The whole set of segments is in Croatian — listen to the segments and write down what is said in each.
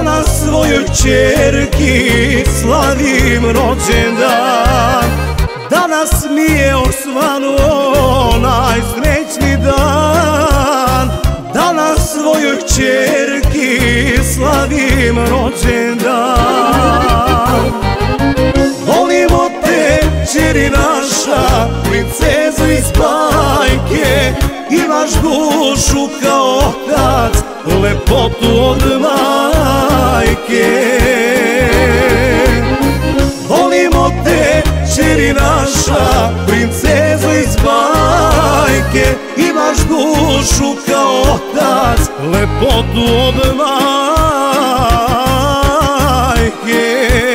Danas svojoj kćerki slavim rođendan. Danas mi je osvanuo najsrećni dan. Danas svojoj kćerki slavim rođendan. Volimo te, kćeri naša, princezo iz bajke. Imaš dušu kao otac, lepotu od majke. Volimo te, kćeri naša, princezo iz bajke. Imaš dušu kao otac, lepotu od majke.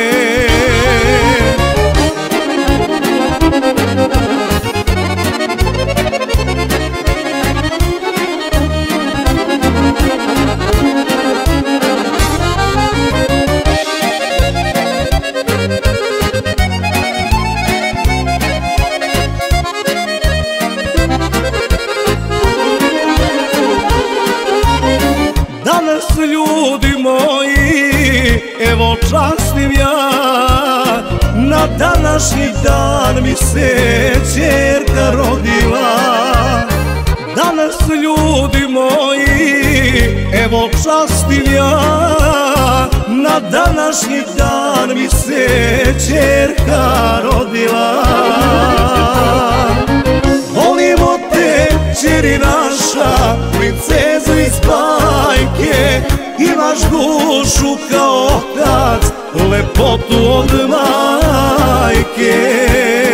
Danas ljudi moji, evo častim ja, na današnji dan mi se ćerka rodila. Danas ljudi moji, evo častim ja, na današnji dan mi se ćerka rodila. Volimo te, kćeri naša, princezo iz bajke. Imaš dušu kao otac, lepotu od majke.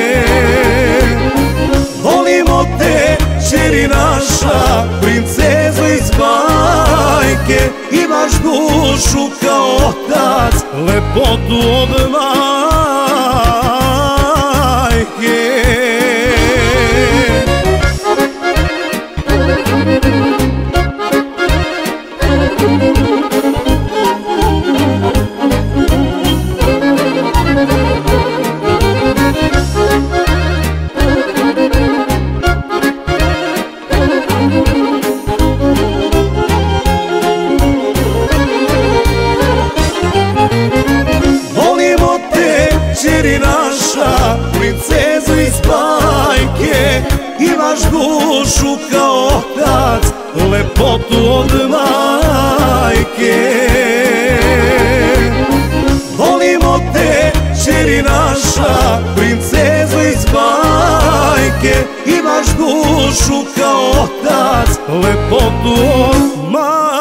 Volimo te, kćeri naša, princezo iz bajke. Imaš dušu kao otac, lepotu od majke. Volimo te, kćeri naša, princezo iz bajke. Imaš dušu kao otac, lepotu od majke. Volimo te, kćeri naša, princezo iz bajke. Imaš dušu kao otac, lepotu od majke.